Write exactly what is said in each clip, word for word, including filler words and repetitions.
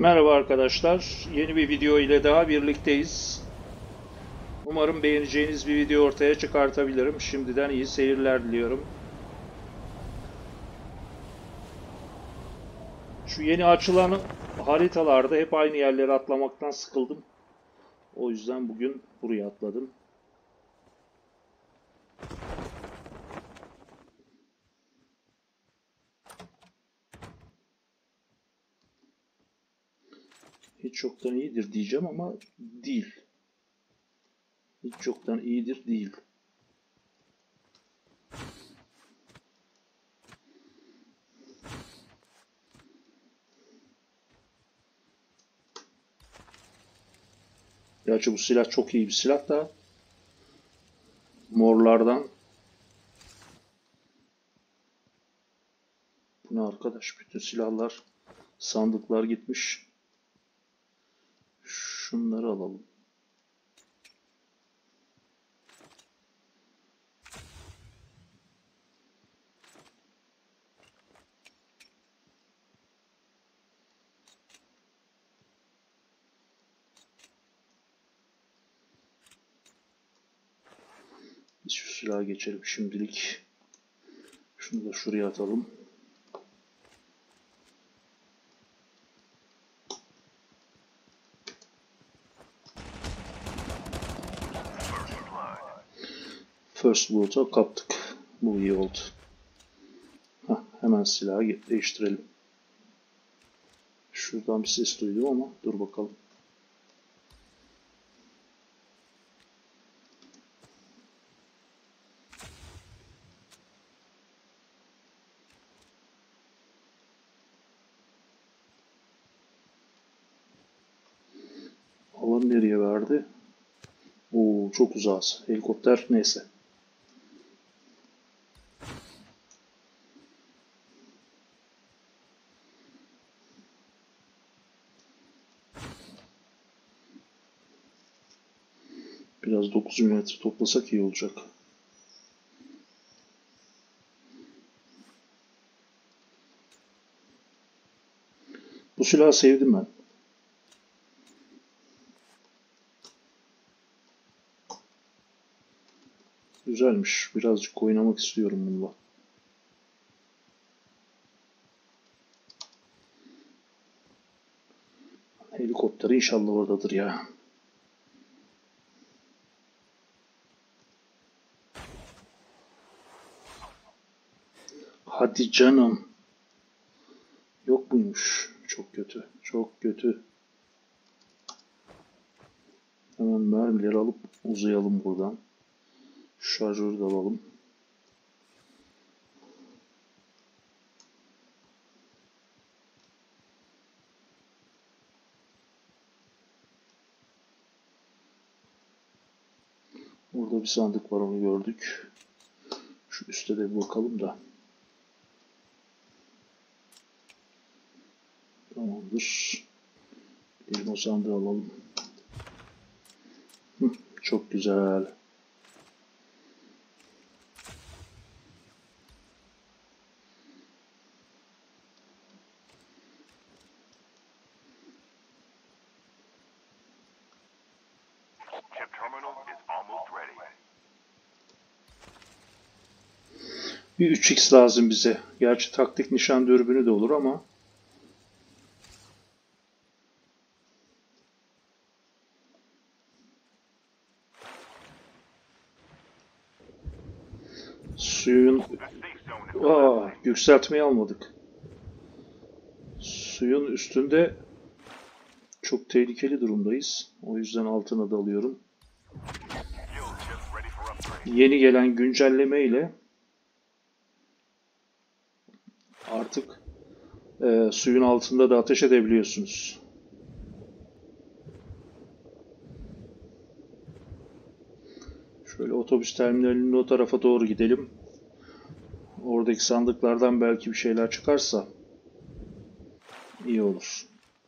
Merhaba arkadaşlar. Yeni bir video ile daha birlikteyiz. Umarım beğeneceğiniz bir video ortaya çıkartabilirim. Şimdiden iyi seyirler diliyorum. Şu yeni açılan haritalarda hep aynı yerlere atlamaktan sıkıldım. O yüzden bugün buraya atladım. Hiç çoktan iyidir diyeceğim ama değil. Hiç çoktan iyidir değil. Gerçi bu silah çok iyi bir silah da morlardan. Bu ne arkadaş? Bütün silahlar, sandıklar gitmiş. Şunları alalım. Biz şu silahı geçelim şimdilik. Şunu da şuraya atalım. First Blood'a kaptık. Bu iyi oldu. Heh, hemen silahı değiştirelim. Şuradan bir ses duydum ama dur bakalım. Alan nereye verdi? Oo, çok uzağız. Helikopter neyse. Biraz dokuz milimetre toplasak iyi olacak. Bu silahı sevdim ben. Güzelmiş. Birazcık oynamak istiyorum bununla. Helikopter inşallah oradadır ya. Hadi canım. Yok muymuş? Çok kötü. Çok kötü. Hemen mermileri alıp uzayalım buradan. Şarjörü de alalım. Orada bir sandık var, onu gördük. Şu üstte de bir bakalım da. Tamamdır. Elim o sandığı alalım. Hı, çok güzel. Bir üç x lazım bize. Gerçi taktik nişan dürbünü de olur ama. Suyun... Aa, yükseltmeyi almadık. Suyun üstünde çok tehlikeli durumdayız. O yüzden altına dalıyorum. Yeni gelen güncelleme ile artık e, suyun altında da ateş edebiliyorsunuz. Şöyle otobüs terminalinin o tarafa doğru gidelim. Oradaki sandıklardan belki bir şeyler çıkarsa iyi olur.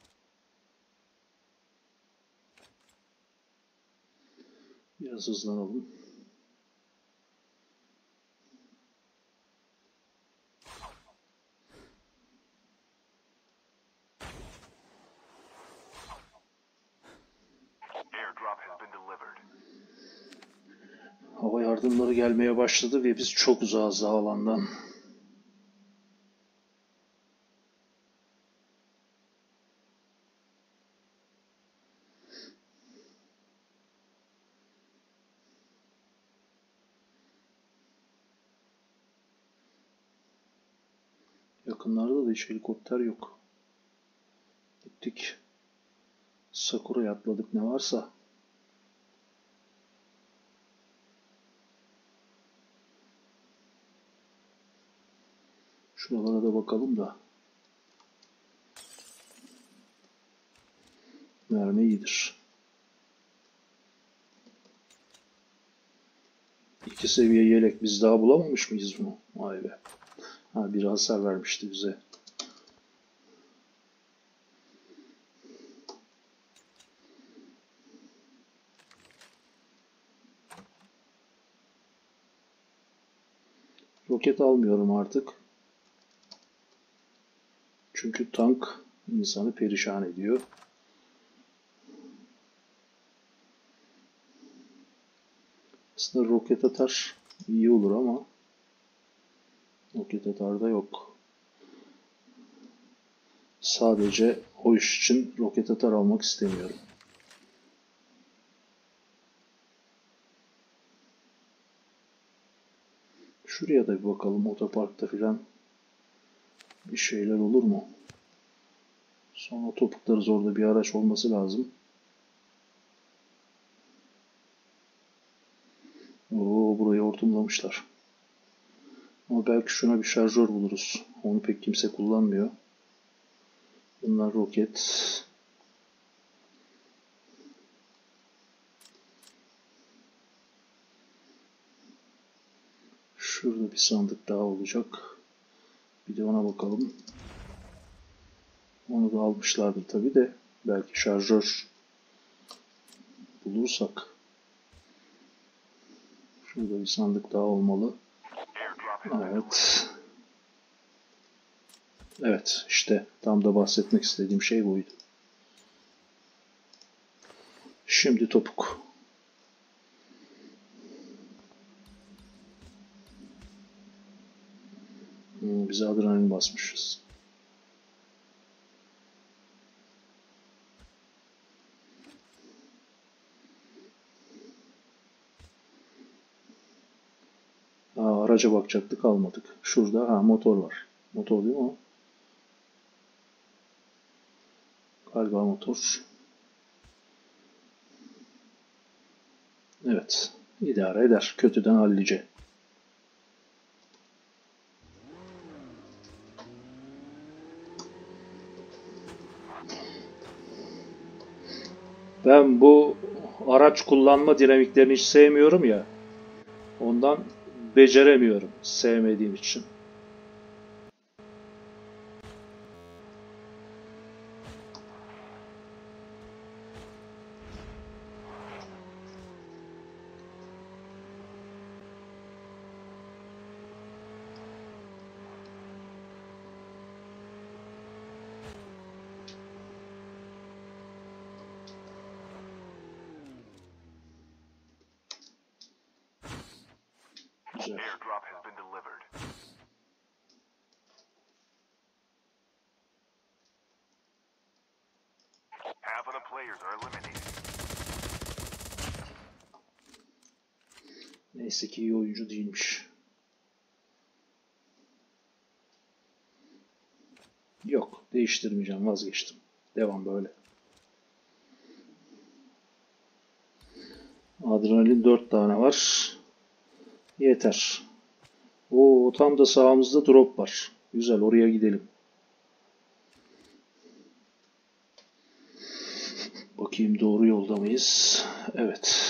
Biraz hızlanalım. yardımları gelmeye başladı ve biz çok uzağız alandan. Yakınlarda da hiç helikopter yok. Gittik. Sakura'ya atladık ne varsa. Şuralara da bakalım da. Mermi iyidir. İki seviye yelek. Biz daha bulamamış mıyız bunu? Vay be. Ha, bir hasar vermişti bize. Roket almıyorum artık. Çünkü tank insanı perişan ediyor. Aslında roket atar iyi olur ama roket atar da yok. Sadece o iş için roket atar almak istemiyorum. Şuraya da bir bakalım. Otoparkta filan bir şeyler olur mu? Sonra topuklarız, orada bir araç olması lazım. Oo, burayı hortumlamışlar. Ama belki şuna bir şarjör buluruz. Onu pek kimse kullanmıyor. Bunlar roket. Şurada bir sandık daha olacak. Bir de ona bakalım. Onu da almışlardır tabii de. Belki şarjör bulursak. Şurada bir sandık daha olmalı. Evet. Evet, işte tam da bahsetmek istediğim şey buydu. Şimdi topuk. Hmm, bize adrenalin basmışız. Aa, araca bakacaktık, almadık. Şurada ha, motor var. Motor değil mi o? Galiba motor. Evet. İdare eder. Kötüden hallice. Ben bu araç kullanma dinamiklerini hiç sevmiyorum ya. Ondan beceremiyorum. Sevmediğim için. Güzel. Airdrop has been delivered. Half of the players are eliminated. Neyse ki iyi oyuncu değilmiş. Yok, değiştirmeyeceğim, vazgeçtim. Devam böyle. Adrenalin dört tane var. Yeter. Oo, tam da sağımızda drop var. Güzel, oraya gidelim. Bakayım doğru yolda mıyız? Evet.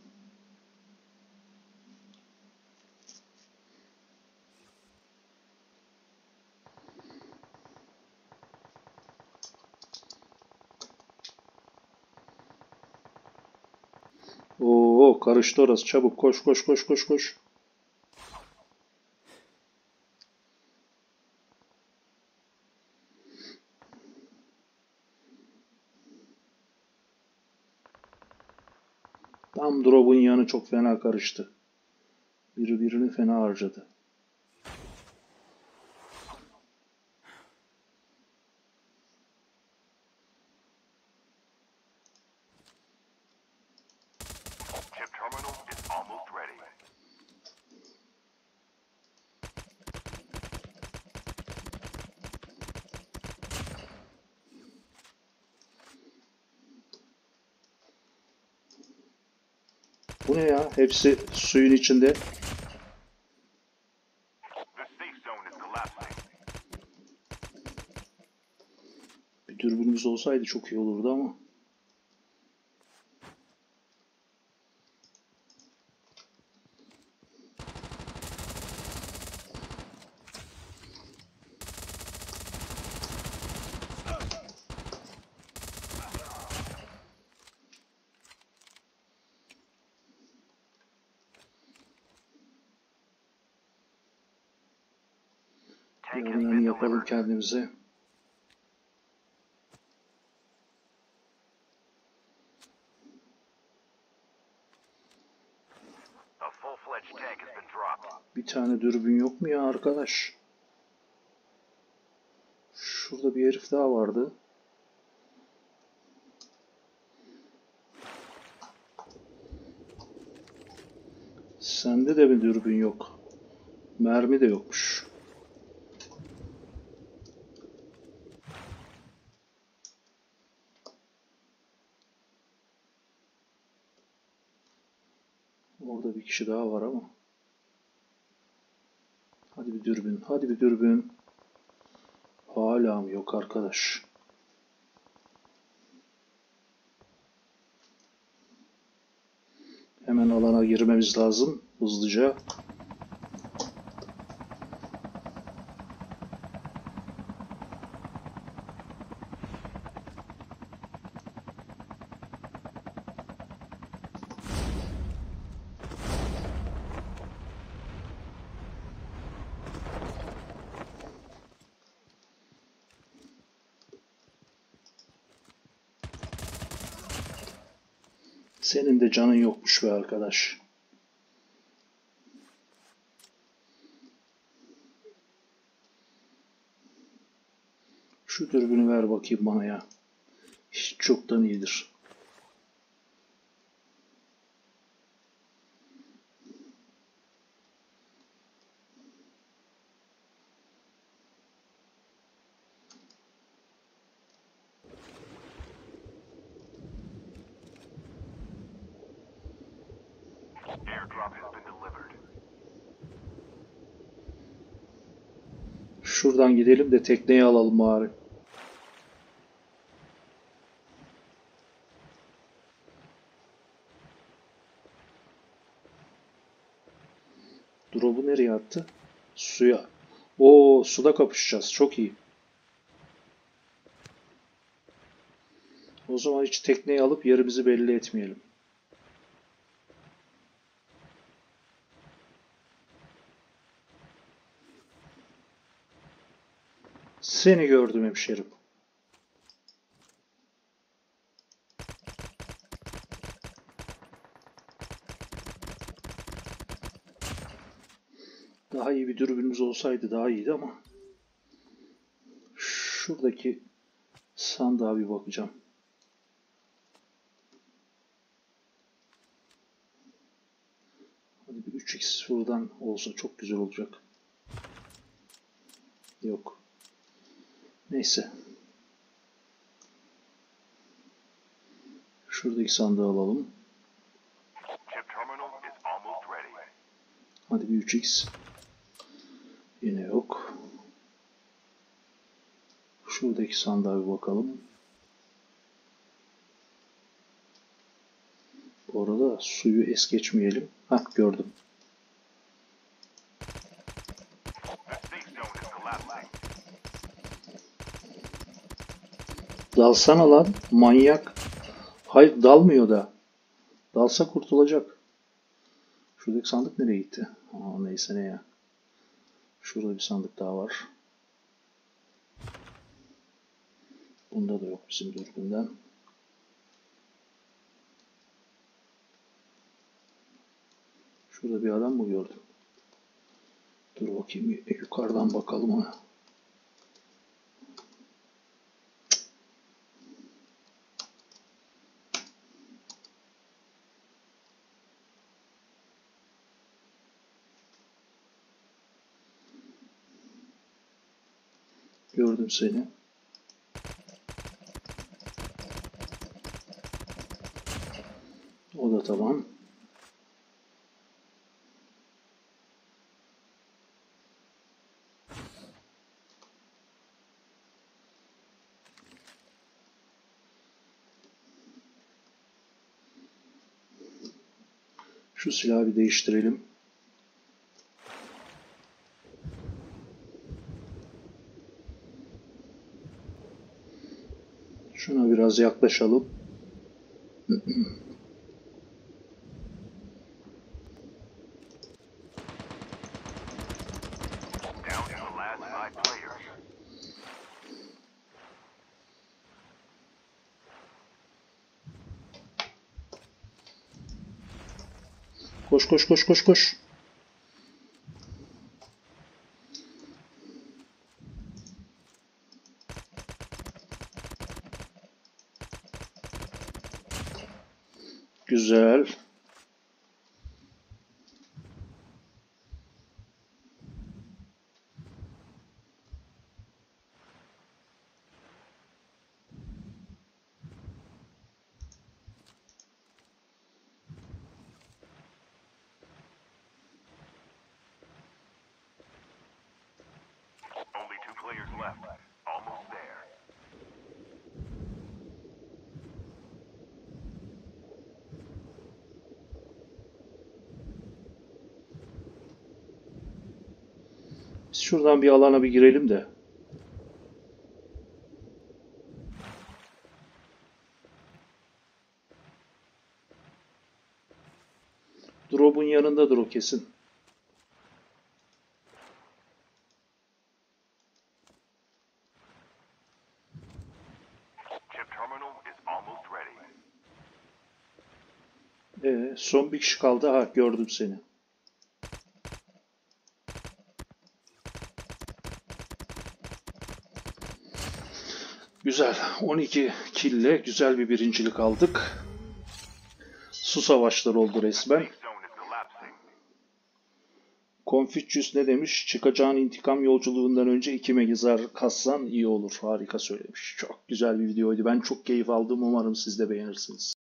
Oo, karıştı orası. Çabuk koş koş koş koş koş. Tam drop'un yanı çok fena karıştı. Biri birini fena harcadı. Chip terminal is almost ready. Bu ne ya? Hepsi suyun içinde. The safe zone is collapsing. Bir dürbünümüz olsaydı çok iyi olurdu ama. Tank has Yarın been yapalım delivered. kendimize. A full-fledged tank has been dropped. Bir tane dürbün yok mu ya arkadaş? Şurada bir herif daha vardı. Sende de mi dürbün yok? Mermi de yokmuş. Orada bir kişi daha var ama. Hadi bir dürbün, hadi bir dürbün. Hala mı yok arkadaş? Hemen alana girmemiz lazım hızlıca. Senin de canın yokmuş be arkadaş. Şu dürbünü ver bakayım bana ya. Hiç çoktan iyidir. Airdrop has been delivered. Şuradan gidelim de tekneyi alalım bari. Drop'u nereye attı? Suya. Oo, suda kapışacağız. Çok iyi. O zaman hiç tekneyi alıp yerimizi belli etmeyelim. Seni gördüm hemşerim. Daha iyi bir dürbünümüz olsaydı daha iyiydi ama. Şuradaki sandığa bir bakacağım. Hadi bir üç x buradan olsa çok güzel olacak. Yok. Neyse. Şuradaki sandığı alalım. Chip terminal is almost ready. Hadi bir üç x. Yine yok. Şuradaki sandığa bir bakalım. Bu arada suyu es geçmeyelim. Hah, gördüm. The safe zone is collapsing. Dalsana lan manyak. Hayır, dalmıyor da. Dalsa kurtulacak. Şuradaki sandık nereye gitti? Aa, neyse ne ya. Şurada bir sandık daha var. Bunda da yok bizim dürbünden. Şurada bir adam mı gördüm? Dur bakayım yukarıdan bakalım ona. Gördüm seni. O da tamam. Şu silahı bir değiştirelim. Şuna biraz yaklaşalım. Down to the last five players. Koş koş koş koş koş. Güzel. Only two players left. Almost there. Biz şuradan bir alana bir girelim de. Drop'un yanındadır o kesin. Chip terminal is almost ready. Ee, son bir kişi kaldı. Ha, gördüm seni. Güzel. on iki kille güzel bir birincilik aldık. Su savaşları oldu resmen. Safe zone is collapsing. Confucius ne demiş? Çıkacağın intikam yolculuğundan önce iki megizar kassan iyi olur. Harika söylemiş. Çok güzel bir videoydu. Ben çok keyif aldım. Umarım siz de beğenirsiniz.